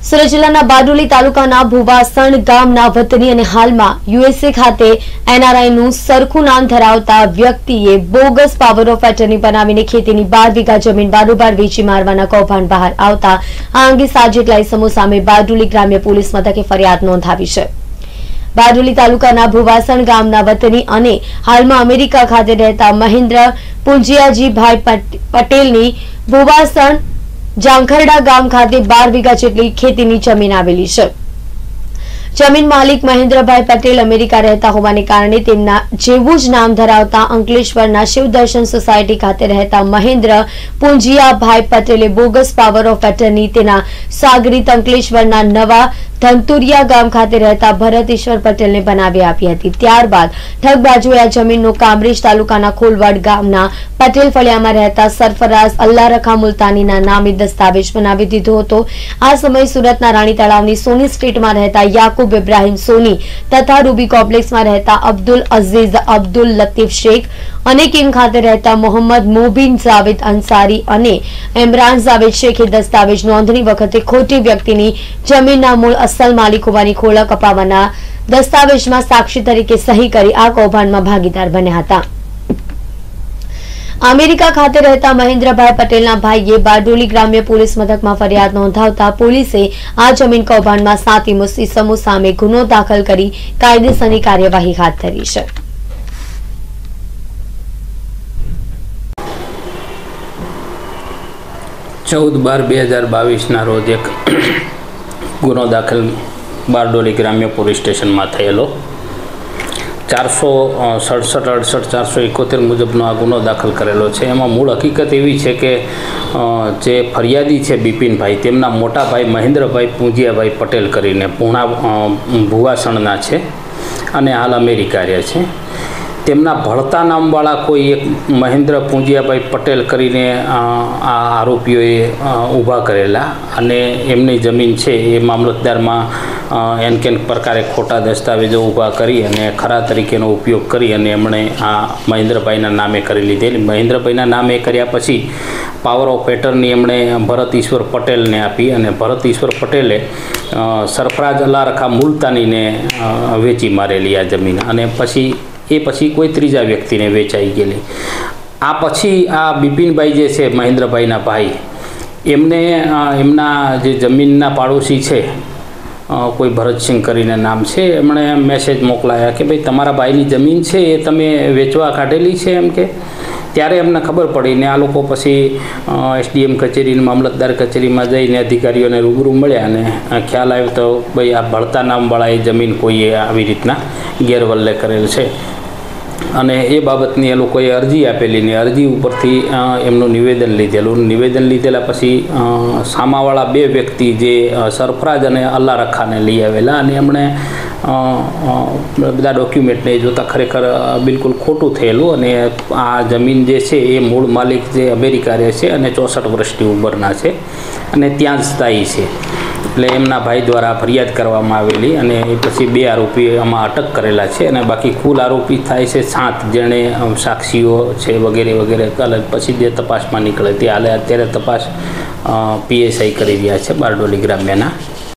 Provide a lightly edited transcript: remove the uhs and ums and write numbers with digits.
સુરત જિલ્લાના બારડોલી તાલુકાના ભુવાસણ ગામના વતની અને હાલમાં યુએસએ ખાતે એનઆરઆઈનું સરખું નામ ધરાવતા વ્યક્તિએ બોગસ પાવર ઓફ એટર્ની બનાવીને ખેતીની 12 વીઘા જમીન બારોબાર વેચી મારવાના કૌભાંડ બહાર આવતા આ અંગે 7 જેટલા ઇસમો સામે બારડોલી ગ્રામ્ય પોલીસ મથકે ફરિયાદ નોંધાવી છે। બારડોલી તાલુકાના ભુવાસણ ગામના વતની અને હાલમાં અમેરિકા ખાતે રહેતા મહેન્દ્ર પુંજીયાજીભાઈ પટેલની ભુવાસણ જાંખરડા ગામ ખાતે 12 વીઘા જેટલી ખેતીની જમીન આવેલી છે। જમીન માલિક મહેન્દ્રભાઈ પટેલ અમેરિકા રહેતા હોવાને કારણે તેમના જેવું જ નામ ધરાવતા અંકલેશ્વરના શિવદર્શન સોસાયટી ખાતે રહેતા મહેન્દ્ર પુંજીયાભાઈ પટેલે બોગસ પાવર ઓફ એટર્ની તેના સાગરીત અંકલેશ્વરના નવા ધનતુરિયા ગામ ખાતે રહેતા ભરત ઈશ્વર પટેલને બનાવી આપી હતી। ત્યારબાદ ઠગબાજોએ આ જમીનનો કામરેજ તાલુકાના ખોલવાડ ગામના પટેલ ફળિયામાં રહેતા સરફરાઝ અલ્લારખા મુલતાનીના નામે દસ્તાવેજ બનાવી દીધો હતો। આ સમયે સુરતના રાણી તળાવની સોની સ્ટ્રીટમાં રહેતા યાકુબ ઇબ્રાહિમ સોની તથા રૂબી કોમ્પ્લેક્સમાં રહેતા અબ્દુલ અઝીઝ અબ્દુલ લતીફ શેખ અને કિંગ ખાતે રહેતા મોહમ્મદ મોબીન જાવેદ અંસારી અને ઇમરાન જાવેદ શેખે દસ્તાવેજ નોંધણી વખતે ખોટી વ્યક્તિની જમીનના મૂળ અસલ માલિક હોવાની ખોળક અપાવવાના દસ્તાવેજમાં સાક્ષી તરીકે સહી કરી આ કૌભાંડમાં ભાગીદાર બન્યા હતા। અમેરિકા ખાતે રહેતા મહેન્દ્રભાઈ પટેલના ભાઈએ બારડોલી ગ્રામ્ય પોલીસ મથકમાં ફરિયાદ નોંધાવતા પોલીસે આ જમીન કૌભાંડમાં 7 ઇસમો સામે ગુનો દાખલ કરી કાયદેસરની કાર્યવાહી હાથ ધરી છે। चौदह 12/2022 रोज एक गुनो दाखल बारडोली ग्राम्य पोलीस स्टेशन में थयेलो 467 68 471 मुजबनो आ गुनो दाखल करेलो छे। एमां मूळ हकीकत एवी छे के जे फरियादी छे बिपिन भाई तेमना मोटा भाई महेन्द्रभाई पुंजियाभाई पटेल करीने पूर्णा भुवासणना छे अने हाल अमेरिका रहे छे। तेमना भळता नामवाळा कोई एक महेन्द्र पुंजियाभाई पटेल करीने आ आरोपीओए ऊभा करेला अने एमनी जमीन छे ए मामलतदार में एनकेन प्रकारे खोटा दस्तावेजो ऊभा करी अने खरा तरीकेनो उपयोग करी अने एमणे आ महेन्द्रभाईना नामे करी लीधेली। महेन्द्रभाईना नामे कर्या पछी पावर ऑफ एटर्नी एमणे भरत ईश्वर पटेल ने आपी अने भरत ईश्वर पटेले सरफराज अल्लारखा मुलतानी ने वेची मारेली आ जमीन अने पछी कोई त्रीजा व्यक्ति ने वेचाई गेली। आ पछी आ बिपिनभाई जे छे महेन्द्रभाईना भाई एमने एमना जे जमीनना पाड़ोशी छे कोई भरत सिंह करीने नाम छे एमणे मेसेज मोकलाया कि भाई तमारा भाईनी जमीन छे ए तमे वेचवा काढेली छे एम के त्यारे अमने खबर पड़ी ने आ लोको पछी एसडीएम कचेरी मामलतदार कचेरी में जईने अधिकारीओने रूबरू मळ्या अने ख्याल आव्यो तो भाई आ भळता नामवाळा ए जमीन कोईए आवी रीतना गैरवल्ले करेल छे अने ए बाबतनी ए लोकोए अरजी आपेली ने अरजी उपरथी एमनुं निवेदन लीधेला पछी सामावाळा 2 व्यक्ति जे सरफराज अने अल्लारखाने लई आवेला अने एमणे बधा डॉक्यूमेंट ने जोता खरेखर बिल्कुल खोटું થયેલું અને આ જમીન જે છે એ મૂળ માલિક જે અમેરિકા રહે છે અને 64 વર્ષની ઉંમરના છે અને ત્યાં જ સ્થાયી છે એટલે એમના ભાઈ દ્વારા ફરિયાદ કરવામાં આવેલી અને પછી 2 આરોપી આમાં અટક કરેલા છે અને બાકી કુલ આરોપી થાય છે 7 જેણે સાક્ષીઓ છે વગેરે વગેરે કાલે પછી જે તપાસમાં નીકળે તે હાલે અત્યારે તપાસ પીએસઆઈ કરી રહ્યા છે બારડોલી ગ્રામ્યના।